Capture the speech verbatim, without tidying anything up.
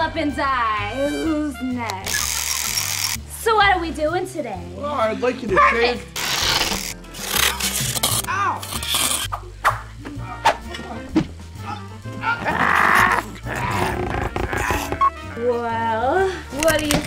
up and die. Who's next? So what are we doing today? Oh, I'd like you to Perfect. shave. Ow! Well, what do you